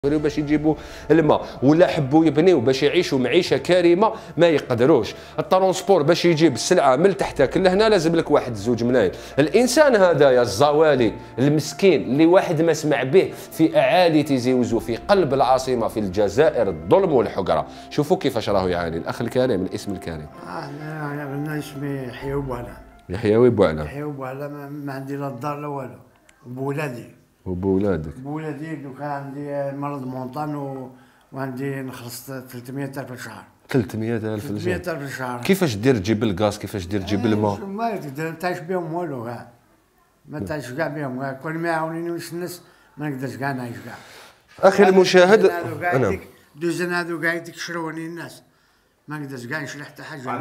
باش يجيبوا الماء ولا حبوا يبنيو باش يعيشوا معيشه كريمه ما يقدروش. الترونسبور باش يجيب السلعه من تحتك لهنا لازم لك واحد زوج ملايين. الانسان هذايا الزوالي المسكين اللي واحد ما سمع به في اعالي تيزي وزو في قلب العاصمه في الجزائر الظلم والحقره. شوفوا كيفاش راهو يعاني الاخ الكريم الاسم الكريم. انا اسمي يحيى بوعلة. يحيى بوعلة. يحيى بوعلة ما عندي لا الدار لا والو. بولادي وبولادك؟ بولادي لو كان عندي مرض مونطان وعندي نخلص 300,000 في الشهر. 300,000 في الشهر؟ 300,000 في الشهر. كيفاش دير تجيب الغاز؟ كيفاش دير تجيب الماء؟ ما تقدر تعيش بهم والو كاع. ما تعيش كاع بهم، كل ما يعاونونيش الناس ما نقدرش كاع نعيش كاع. اخي المشاهد انا دوزن هذو كاع يكشروني الناس ما نقدرش كاع نشري حتى حاجه.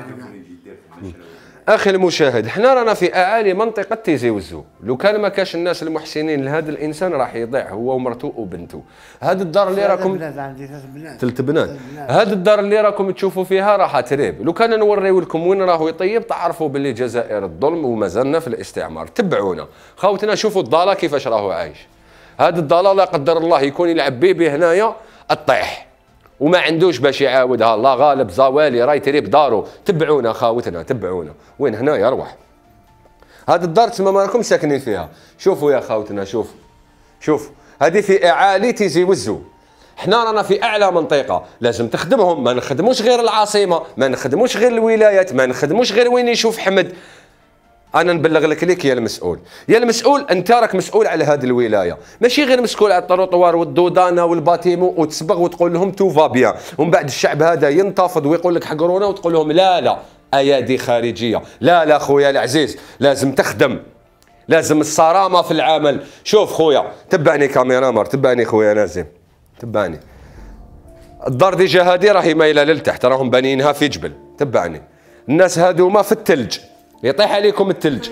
اخي المشاهد حنا رانا في اعالي منطقه تيزي وزو، لو كان ما كاش الناس المحسنين لهذا الانسان راح يضيع هو ومرته وبنته. هذه الدار اللي راكم عندي 3 بنات. 3 بنات. هذه الدار اللي راكم تشوفوا فيها راح تريب، لو كان نوريو لكم وين راهو يطيب تعرفوا باللي الجزائر الظلم ومازلنا في الاستعمار. تبعونا خاوتنا شوفوا الضاله كيفاش راهو عايش. هذه الضاله لا قدر الله يكون يلعب بيه هنايا الطيح وما عندوش باش يعاودها. الله غالب زوالي راي تريب دارو. تبعونا خاوتنا تبعونا وين هنا يروح. هذه الدار تما ما راكم ساكنين فيها. شوفوا يا خاوتنا شوفوا هذه في اعالي تيزي وزو. حنا رانا في اعلى منطقه لازم تخدمهم، ما نخدموش غير العاصمه، ما نخدموش غير الولايات، ما نخدموش غير وين يشوف حمد. انا نبلغ لك ليك يا المسؤول انت راك مسؤول على هذه الولايه، ماشي غير مسؤول على الطروطوار والدودانه والباتيمو وتسبغ وتقول لهم تو فا بيان ومن بعد الشعب هذا ينتفض ويقول لك حقرونا وتقول لهم لا ايادي خارجيه. لا خويا العزيز لازم تخدم، لازم الصرامه في العمل. شوف خويا تبعني كاميرا تبعني خويا نازم تبعني. الدار ديجا هذه راهي مايله للتحت، راهم بانيينها في جبل. تبعني الناس هذوما في الثلج يطيح عليكم الثلج.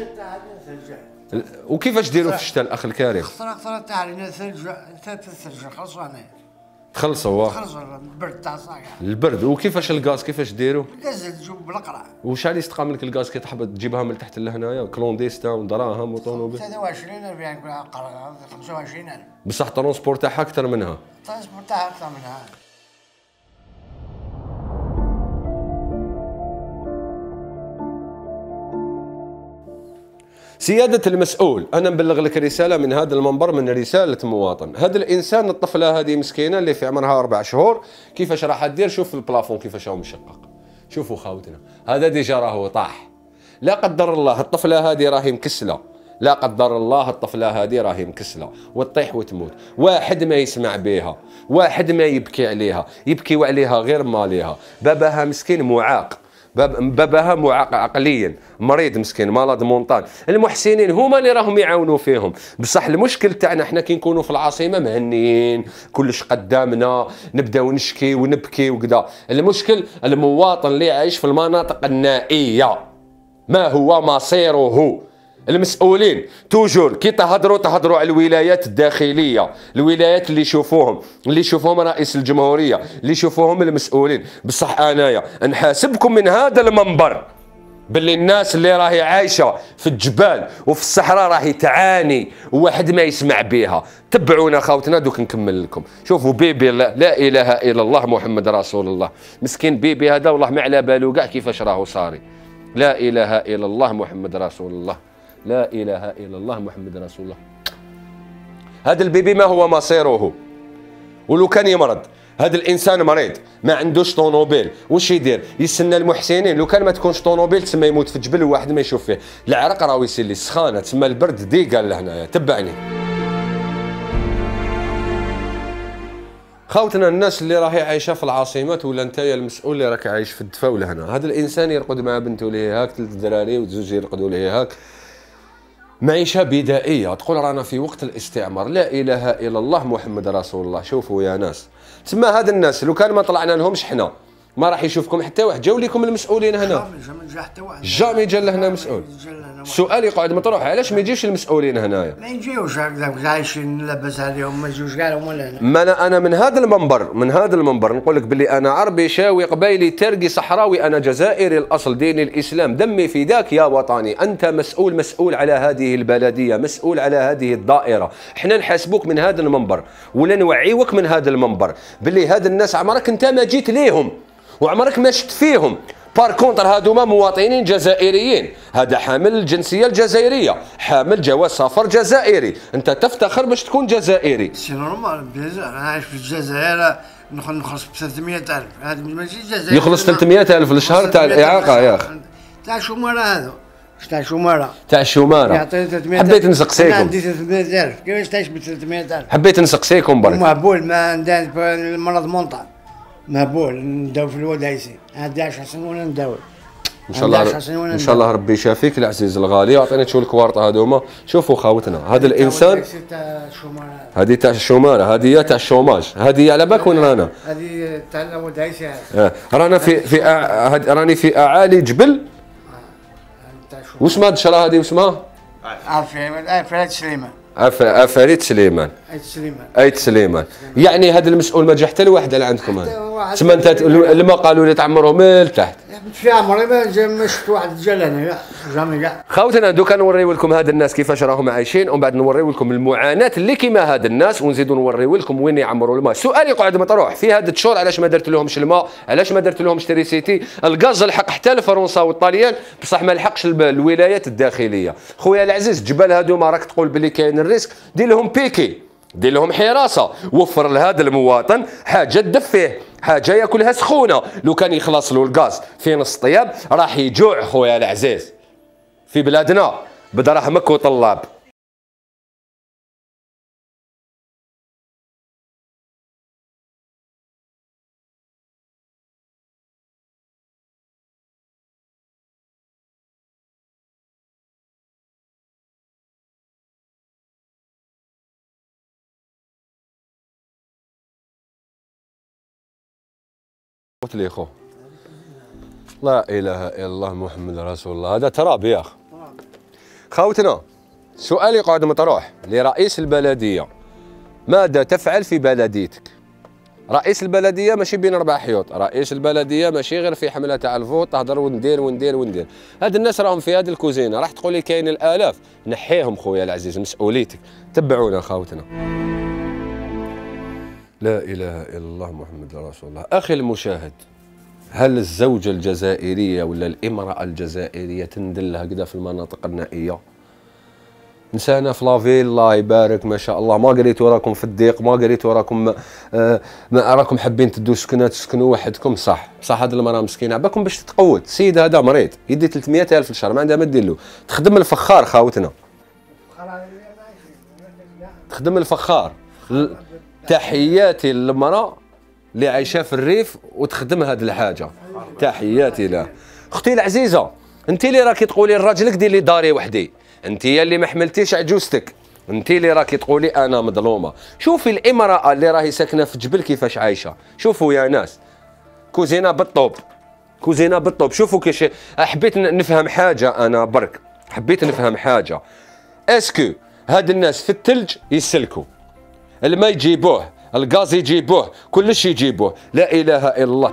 وكيفاش ديروا في الشتاء الاخ الكريم؟ خسرت تاع الثلج خلصوا انا تخلصوا البرد تاع صايع البرد. وكيفاش الغاز كيفاش ديروا؟ الغاز تجيب بالقرع. وشحال يستقام لك الغاز كي تحب تجيبها من تحت لهنايا كلونديستا ودراهم وطونوبيل؟ 23,000 يعني 25,000. بصح الترونسبور تاعها اكثر منها. الترونسبور تاعها اكثر منها. سيادة المسؤول أنا نبلغ لك رسالة من هذا المنبر، من رسالة مواطن. هذا الإنسان الطفلة هذه مسكينة اللي في عمرها 4 شهور كيفاش راح دير؟ شوف البلافون كيفاش هو مشقق. شوفوا خاوتنا هذا ديجا راهو طاح. لا قدر الله الطفلة هذه راهي مكسلة، لا قدر الله الطفلة هذه راهي مكسلة وتطيح وتموت. واحد ما يسمع بها، واحد ما يبكي عليها، يبكيوا عليها غير ماليها. باباها مسكين معاق، باباها معاق عقليا، مريض مسكين مالاد مونطان. المحسنين هما اللي راهم يعاونوا فيهم. بصح المشكل تاعنا حنا كي نكونوا في العاصمه مهنيين كلش قدامنا نبداو نشكي ونبكي وكذا. المشكل المواطن اللي عايش في المناطق النائيه ما هو مصيره. المسؤولين توجور كي تهضروا على الولايات الداخليه، الولايات اللي يشوفوهم رئيس الجمهوريه، اللي يشوفوهم المسؤولين. بصح انايا نحاسبكم من هذا المنبر باللي الناس اللي راهي عايشه في الجبال وفي الصحراء راهي تعاني وواحد ما يسمع بها. تبعونا خاوتنا دوك نكمل لكم. شوفوا بيبي لا اله الا الله محمد رسول الله. مسكين بيبي هذا والله ما على بالو كاع كيفاش راهو صاري. لا اله الا الله محمد رسول الله، لا اله الا الله محمد رسول الله. هذا البيبي ما هو مصيره. ولو كان يمرض هذا الانسان مريض ما عندوش طونوبيل واش يدير؟ يستنى المحسنين. لو كان ما تكونش طونوبيل تسمى يموت في الجبل وواحد ما يشوف فيه. العرق راهو يسير لي السخانه تسمى البرد ديقا لهنايا. تبعني خوتنا الناس اللي راهي عايشه في العاصمات ولا انت يا المسؤول اللي راك عايش في الدفا ولا هنا. هذا الانسان يرقد مع بنته ليه هاك 3 دراري وزوج يرقدوا ليه هاك. معيشة بدائية تقول رانا في وقت الاستعمار. لا إله إلا الله محمد رسول الله. شوفوا يا ناس تسمى هاد الناس لو كان ما طلعنا لهمش حنا ما راح يشوفكم حتى واحد. جاو لكم المسؤولين هنا؟ جامي جا لهنا مسؤول. السؤال يقعد مطروح، علاش ما يجيش المسؤولين هنايا؟ ما يجيوش هكذا عايشين لاباس عليهم، ما يجوش كاع هما لهنا. ما انا من هذا المنبر نقول لك باللي انا عربي شاوي قبيلي ترقي صحراوي، انا جزائري الاصل، ديني الاسلام، دمي فداك يا وطني. انت مسؤول على هذه البلديه، مسؤول على هذه الدائره. احنا نحاسبوك من هذا المنبر ولا نوعيوك من هذا المنبر باللي هاد الناس عمرك انت ما جيت ليهم وعمرك ما شفت فيهم. بار كونتر هادوما مواطنين جزائريين، هذا حامل الجنسيه الجزائريه، حامل جواز سفر جزائري، انت تفتخر باش تكون جزائري. سي نورمال بيزا، انا عايش في الجزائر نخلص ب 300,000، هذا ماشي جزائري يخلص 300,000 للشهر تاع الاعاقه يا اخي. تاع شماره هذا، تاع شماره. تاع الشماره. حبيت نسقسيكم. انا عندي 300,000، كيفاش تعيش ب 300,000؟ حبيت نسقسيكم برك. مهبول، ما عندنا المرض مونطال، مهبول نداو في الودايسي، عندي 10 سنين وانا نداوي. ان شاء الله ربي يشافيك العزيز الغالي. اعطيني شو الكوارطه هذوما. شوفوا خاوتنا هذا الانسان، هذه تاع الشماره، هذه تاع الشوماج، هذه على بالك وين رانا؟ هذه تاع الودايسي. رانا راني في اعالي جبل. واش ما الشرا هذه واسمها؟ عفريت سليمان. عفريت سليمان. ايت سليمان. يعني هذا المسؤول ما جا حتى لواحد اللي عندكم هذا. تسمى انت لما قالوا لي تعمروا من تحت. في عمري ما شفت واحد جا لهنا جامي كاع. خوتنا دوكا نوريو لكم هاد الناس كيفاش راهم عايشين، ومن بعد نوريو لكم المعاناه اللي كيما هاد الناس، ونزيدوا نوريو لكم وين يعمروا الماء. السؤال يقعد مطروح في هاد الشهور، علاش ما درت لهمش الماء؟ علاش ما درت لهمش تريسيتي؟ الغاز لحق حتى الفرنسا والطليان، بصح ما لحقش الولايات الداخليه. خويا العزيز الجبال هادوما راك تقول بلي كاين الريسك، دير لهم بيكي، دير لهم حراسه، وفر لهذا المواطن حاجه تدفيه، حاجه ياكلها سخونه. لو كان يخلص له الغاز في نص طياب راح يجوع خويا العزيز في بلادنا بدراهمك وطلاب. قلت لي خو لا اله الا الله محمد رسول الله، هذا تراب يا اخ. خوتنا سؤال يقعد مطروح لرئيس البلديه، ماذا تفعل في بلديتك؟ رئيس البلديه ماشي بين اربع حيوط، رئيس البلديه ماشي غير في حمله تاع الفوت تهضر وندير. هاد الناس راهم في هذه الكوزينه، راح تقول لي كاين الالاف، نحيهم خويا العزيز، مسؤوليتك. تبعونا خوتنا. لا اله الا الله محمد رسول الله. اخي المشاهد، هل الزوجه الجزائريه ولا الامراه الجزائريه تندل هكذا في المناطق النائيه؟ نسانا في لافيل الله يبارك ما شاء الله، ما قريتوا راكم في الضيق، ما قريتوا راكم ما راكم حابين تدوا سكنات تسكنوا وحدكم، صح هذه المراه مسكينه عباكم باش تتقود. السيد هذا مريض يدي 300,000 في الشهر، ما عندها ما دير له. تخدم الفخار خاوتنا، تخدم الفخار. تحياتي للمراه اللي عايشه في الريف وتخدم هذه الحاجه، تحياتي لها. اختي العزيزه، انت اللي راكي تقولي لراجلك دير لي داري وحدي، انت اللي ما حملتيش عجوزتك، انت اللي راكي تقولي انا مظلومه. شوفي الامراه اللي راهي ساكنه في جبل كيفاش عايشه، شوفوا يا ناس، كوزينه بالطوب، كوزينه بالطوب. شوفوا كيش حبيت نفهم حاجه، انا برك حبيت نفهم حاجه. اسكو هاد الناس في الثلج يسلكوا، الماء يجيبوه، الغاز يجيبوه، كل شيء يجيبوه، لا اله الا الله.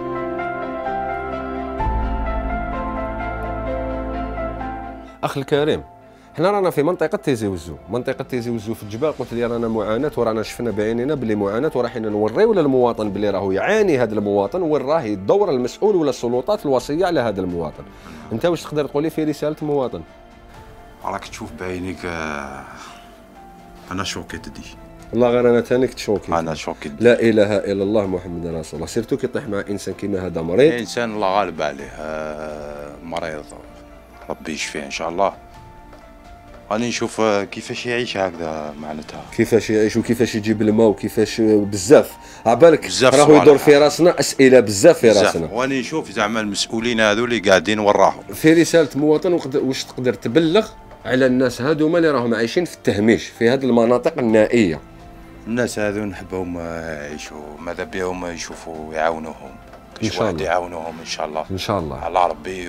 اخي الكريم، حنا رانا في منطقه تيزي وزو، منطقه تيزي وزو في الجبال. قلت لي رانا معاناه، ورانا شفنا بعيننا بلي معاناه، وراحين نوريو للمواطن بلي راهو يعاني هذا المواطن، وين راهي الدور المسؤول ولا السلطات الوصيه على هذا المواطن. انت واش تقدر تقولي في رساله المواطن؟ راك تشوف بعينيك، انا شوكيت دي والله، غير انا ثاني كنت شوكي. انا شوكيت. لا اله الا الله محمد رسول الله. سيرتو كي يطيح مع انسان كيما هذا مريض، انسان الله غالب عليه، مريض، ربي يشفيه ان شاء الله. راني نشوف كيفاش يعيش هكذا، معناتها كيفاش يعيش وكيفاش يجيب الماء وكيفاش بزاف. عبالك راهو يدور في راسنا اسئله بزاف في راسنا، واني نشوف زعما المسؤولين هذو اللي قاعدين وراهم. في رساله مواطن، واش تقدر تبلغ على الناس هذوما اللي راهم عايشين في التهميش في هذه المناطق النائيه؟ الناس هذو نحبهم يعيشوا، ماذا بهم يشوفوا يعاونوهم، كاش واحد يعاونوهم ان شاء الله. ان شاء الله على ربي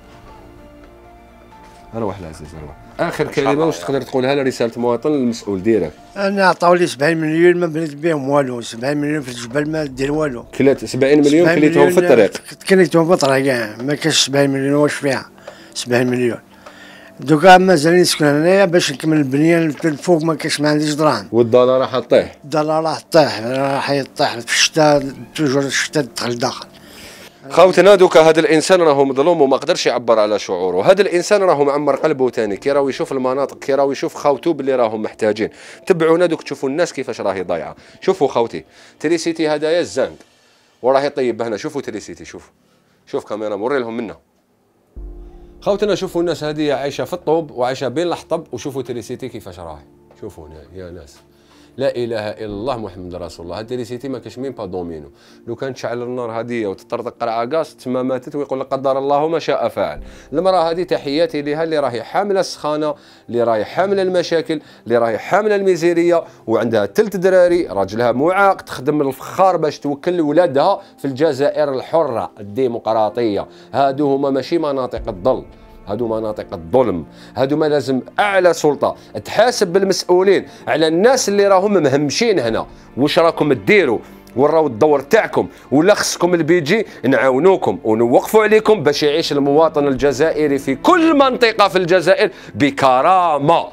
اروح العزيز اروح. اخر كلمه واش تقدر تقولها لرساله المواطن المسؤول ديالك؟ انا عطاولي 70 مليون ما بنيت بهم والو، 70 مليون في الجبل ما دير والو. كلات 70 مليون كليتهم في الطريق. كليتهم في الطريق كاع ما كاش 70 مليون واش فيها 70 مليون. دوكا مازال نسكن هنايا باش نكمل البنيه الفوق ما كاش ما عنديش دراهم. والدولار راح تطيح. الدولار راح تطيح راح يطيح في الشتاء توجور الشتاء تدخل داخل. خوتنا دوكا هذا الانسان راهو مظلوم وما قدرش يعبر على شعوره، هذا الانسان راهو معمر قلبه ثاني كي راهو يشوف المناطق كي راهو يشوف خاوتو باللي راهم محتاجين. تبعونا دوك تشوفوا الناس كيفاش راهي ضايعه. شوفوا خوتي تريسيتي هدايا الزاند وراه يطيب هنا. شوفوا تريسيتي شوف كاميرا موري لهم منه. خوتنا شوفوا الناس هذه عايشه في الطوب وعايشه بين الحطب وشوفوا تريسيتي كيفاش راهي. شوفوا هنا يا ناس لا اله الا الله محمد رسول الله. هاد تريسيتي ما كاش مين با دومينو. لو كان تشعل النار هذه وتطرطق قرعه غاز تما ماتت ويقول لك قدر الله ما شاء فعل. المراه هذه تحياتي لها اللي راهي حامله السخانه، اللي راهي حامله المشاكل، اللي راهي حامله الميزيريه وعندها 3 دراري، راجلها معاق تخدم الفخار باش توكل ولادها في الجزائر الحره الديمقراطيه. هادو هما ماشي مناطق الظل، هادو مناطق الظلم. هادو ما لازم اعلى سلطه تحاسب بالمسؤولين على الناس اللي راهم مهمشين هنا. واش راكم ديروا وراو الدور تاعكم ولا خصكم البيجي نعاونوكم ونوقفوا عليكم باش يعيش المواطن الجزائري في كل منطقه في الجزائر بكرامه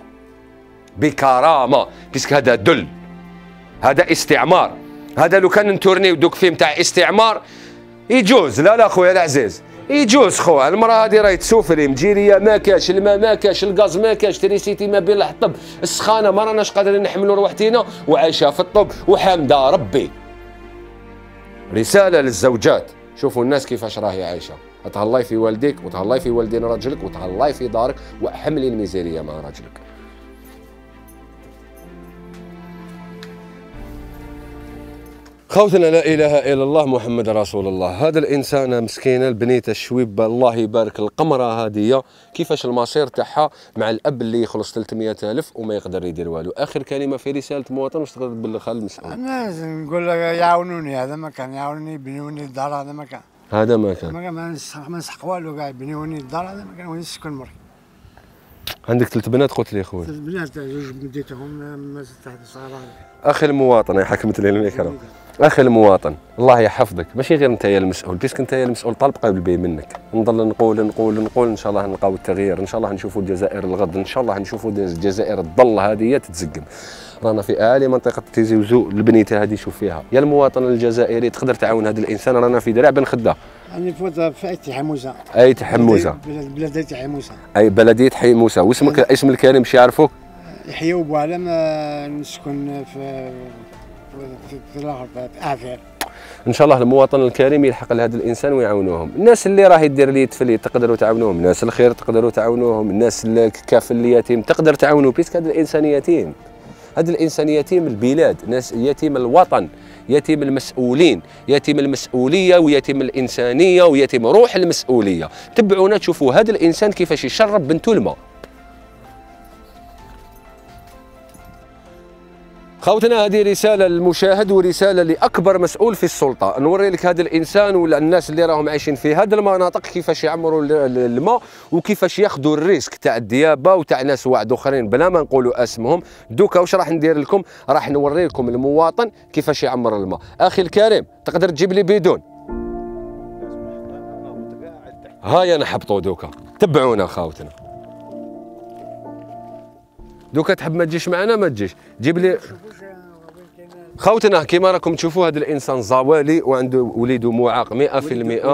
بيسك هذا دل، هذا استعمار. هذا لو كان نتورنيو دوك فيلم تاع استعمار يجوز. لا خويا العزيز يجوز خويا. المراه هذه راهي تسوفري مجيريه ما كاش، الماء ما كاش، الغاز ما كاش، تريسيتي ما بين الحطب، السخانه ما راناش قادرين نحملوا روحتينا وعايشه في الطب وحامده ربي. رساله للزوجات شوفوا الناس كيفاش راهي عايشه. تهلاي في والديك وتهلاي في والدين راجلك وتهلاي في دارك وحملي الميزيريه مع راجلك. خوتنا لا اله الا الله محمد رسول الله. هذا الانسان مسكينه البنيته الشويبه الله يبارك القمره هذه كيفاش المصير تاعها مع الاب اللي يخلص 300,000 وما يقدر يدير والو. اخر كلمه في رساله مواطن واش تقدر تبلغها للمسؤول؟ انا نقول لك يعاونوني، هذا ما كان يعاونوني يبنيوني الدار، هذا ما كان ما نسحق والو كاع يبنيوني الدار، هذا ما كان وين نسكن مري. عندك 3 بنات قلت لي خويا؟ 3 بنات جوج بديتهم ما تحت صغار. اخي المواطن يا حكمت لي الميكرو. اخي المواطن الله يحفظك ماشي غير انت يا المسؤول، بيسك انت يا المسؤول طالب قلبي منك. نضل نقول ان شاء الله نلقاو التغيير، ان شاء الله نشوفوا الجزائر الغد، ان شاء الله نشوفوا الجزائر الظل هذه تتزقم. رانا في اعلى منطقه تيزي وزو البنيته هذه شوف فيها يا المواطن الجزائري تقدر تعاون هذا الانسان. رانا في درع بن خده. راني في ايتي حموسه. ايتي حموسه. بلديه حموسه. اي بلديه حموسه. واسمك اسم الكريم باش يعرفوك؟ يحيى بوعلم نسكن في الاخر في اعفير. ان شاء الله المواطن الكريم يلحق لهذا الانسان ويعاونوهم. الناس اللي راهي دير لي تفلي تقدروا تعاونوهم، الناس الخير تقدروا تعاونوهم، الناس الكافل اليتيم تقدر تعاونوا بيسك هذا الانسان يتيم. هذا الانسان يتيم البلاد، ناس يتيم الوطن، يتيم المسؤولين، يتيم المسؤوليه ويتيم الانسانيه ويتيم روح المسؤوليه. تبعونا تشوفوا هذا الانسان كيفاش يشرب بنته الماء. خوتنا هذه رسالة للمشاهد ورسالة لأكبر مسؤول في السلطة. نوري لك هذا الإنسان ولا الناس اللي راهم عايشين في هذه المناطق كيفاش يعمروا الماء وكيفاش ياخذوا الريسك تاع الديابة وتاع ناس واحد أخرين بلا ما نقولوا اسمهم. دوكا واش راح ندير لكم؟ راح نوري لكم المواطن كيفاش يعمر الماء. أخي الكريم تقدر تجيب لي بيدون؟ هاي نحبطوا دوكا. تبعونا خوتنا. دوكا تحب ما تجيش معنا ما تجيش. جيب لي خوتنا كيما راكم تشوفوا هذا الانسان زوالي وعنده وليده معاق 100%.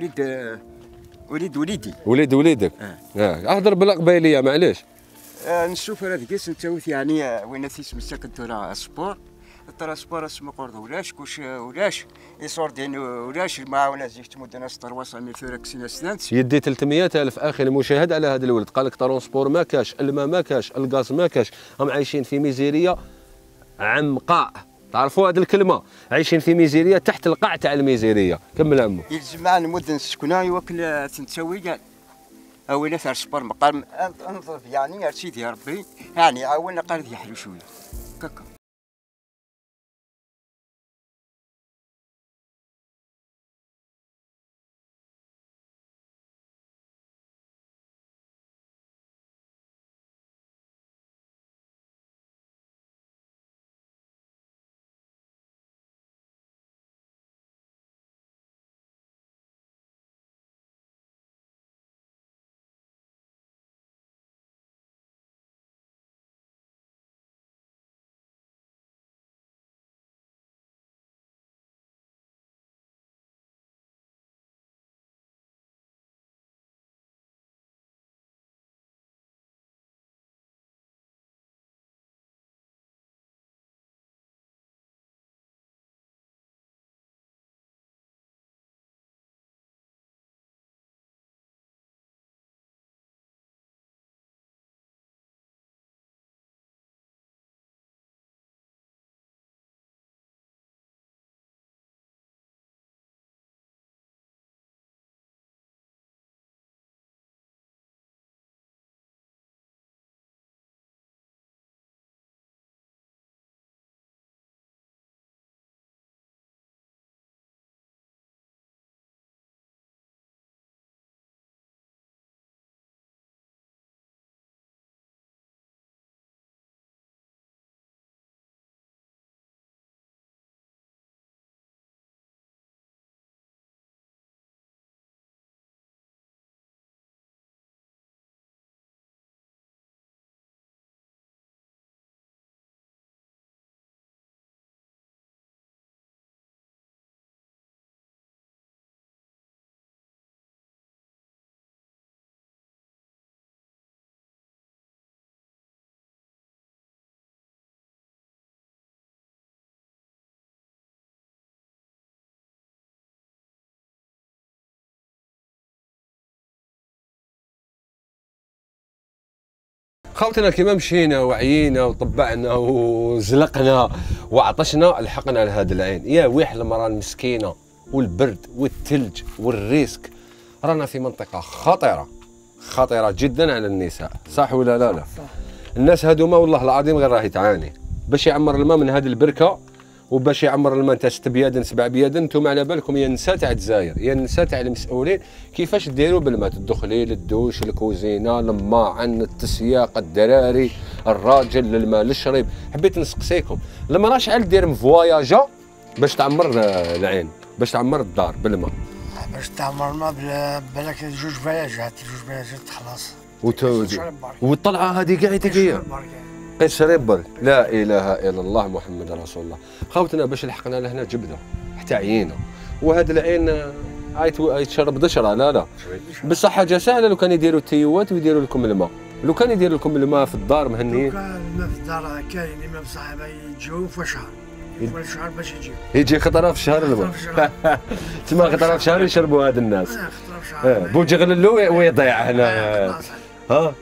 وليد وليدك. اهضر بالقبيليه معليش. نشوف هذا كيس نتاوث يعني وين تيسم ساكن ترى سبور ترى سبور اسمه قرض ولاش يصور دين ولاش المعاونه زيت مدن استر وصل من فيركسين سنانس يدي 300,000 اخي المشاهد على هذا الولد. قال لك ترونسبور ما كاش، الماء ما كاش، الغاز ما كاش، هم عايشين في ميزيريه عمقاء. تعرفوا هذه الكلمه؟ عايشين في ميزيريه تحت القاع تاع الميزيريه. كمل عمو. يلزم معنا المدن السكنه يوكل تنسوي كاع اولا ثار سبور مقام انظف يعني يا سيدي يا ربي يعني عاونا قال يحلو شويه كاكا. خوتنا كيما مشينا وعيينا وطبعنا وزلقنا وعطشنا لحقنا لهذا العين. يا ويح المراه المسكينه والبرد والثلج والريسك. رانا في منطقه خطيره جدا على النساء، صح ولا لا؟ لا الناس هذوما والله العظيم غير راهي تعاني باش يعمر الماء من هذه البركه، وباش يعمر الماء تاع 6 بيادن 7 بيادن. انتم على بالكم يا النساء تاع الجزائر، يا النساء تاع المسؤولين كيفاش ديروا بالماء؟ تدخلي للدوش، الكوزينه، الماعن، التسياق، الدراري، الراجل، للماء للشرب. حبيت نسقسيكم المراه شحال دير مفواياجا باش تعمر العين، باش تعمر الدار بالماء؟ باش تعمر الماء بالك 2 فياجات تخلص. والطلعه هذه كاع تقيه قشري برك. لا اله الا الله محمد رسول الله. خوتنا باش لحقنا لهنا جبده حتى عيينا، وهذا العين يتشرب دشره. لا بصح حاجه سهله لو كان يديروا التيوات ويديروا لكم الماء، لو كان يديروا لكم الماء في الدار مهنيين. لو كان الماء في الدار كاين الماء بصاحبه يجيو في شهر، يكون شهر باش يجي خطره في الشهر الماء. تسمى خطره في شهر يشربوا هذا الناس. خطره في شهر بوجي غللو ويضيع هنا. ها